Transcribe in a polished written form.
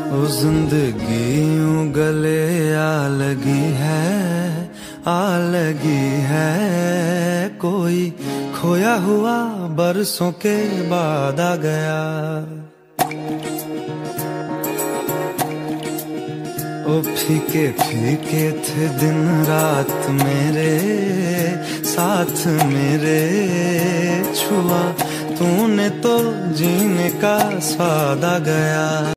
ओ जिंदगी यूं गले आ लगी है कोई खोया हुआ बरसों के बाद आ गया। ओ फीके फीके थे दिन रात मेरे साथ मेरे, छुआ तूने तो जीने का स्वाद आ गया।